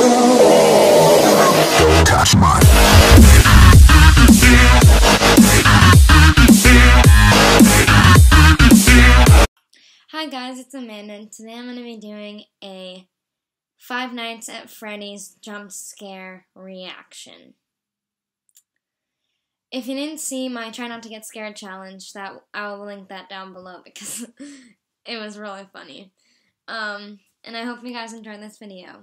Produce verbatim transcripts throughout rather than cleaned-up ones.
Don't touch my. Hi guys, it's Amanda, and today I'm going to be doing a Five Nights at Freddy's jump scare reaction. If you didn't see my Try Not to Get Scared challenge, that I will link that down below because it was really funny. Um, and I hope you guys enjoyed this video.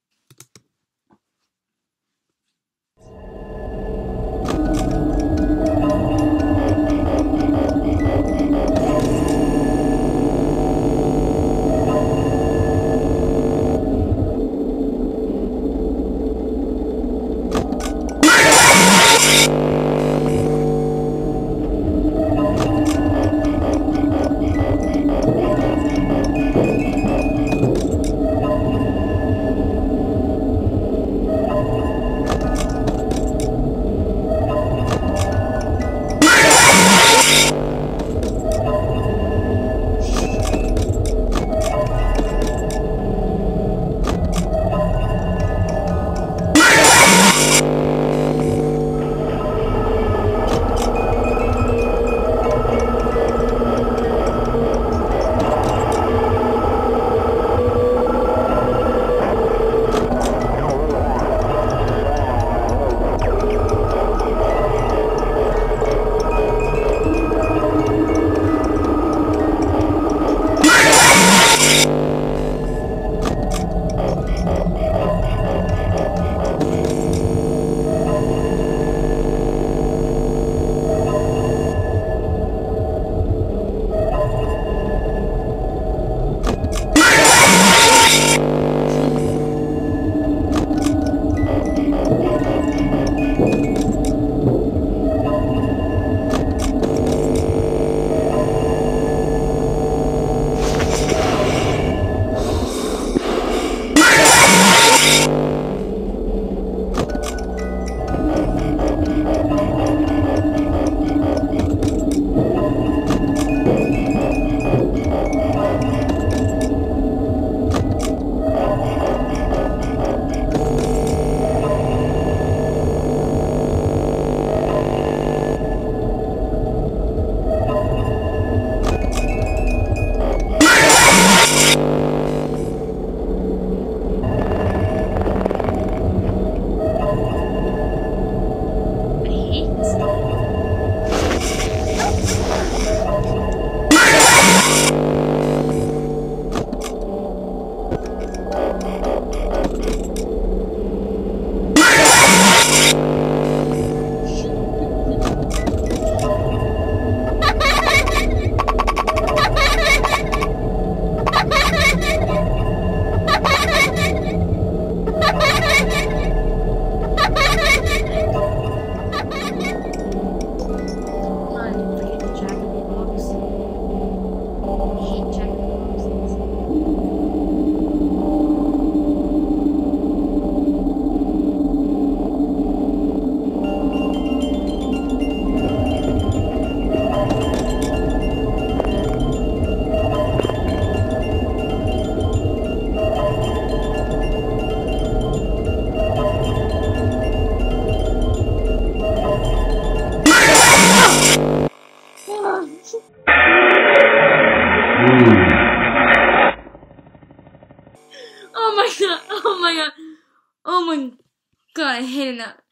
Oh my god, oh my god, oh my god, I hated that.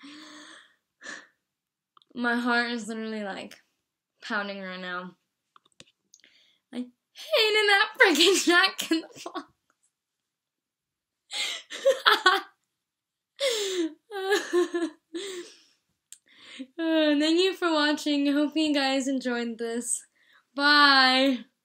My heart is literally like pounding right now. I hated that freaking Jack in the Box. uh, thank you for watching. I hope you guys enjoyed this. Bye.